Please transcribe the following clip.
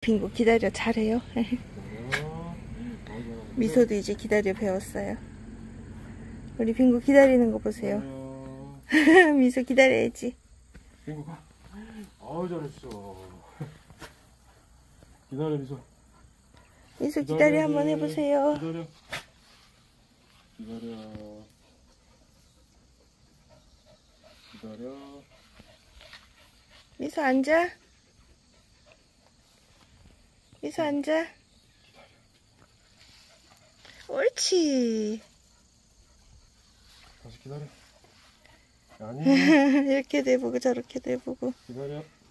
빙고 기다려. 잘해요. 미소도 이제 기다려 배웠어요. 우리 빙고 기다리는 거 보세요. 미소 기다려야지. 빙고 가. 아우 잘했어. 기다려 미소. 미소 기다려 한번 해보세요. 기다려. 기다려. 기다려. 미소 앉아. 미소 앉아. 옳지. 다시 기다려. 아니. 이렇게도 해보고 저렇게도 해보고. 기다려.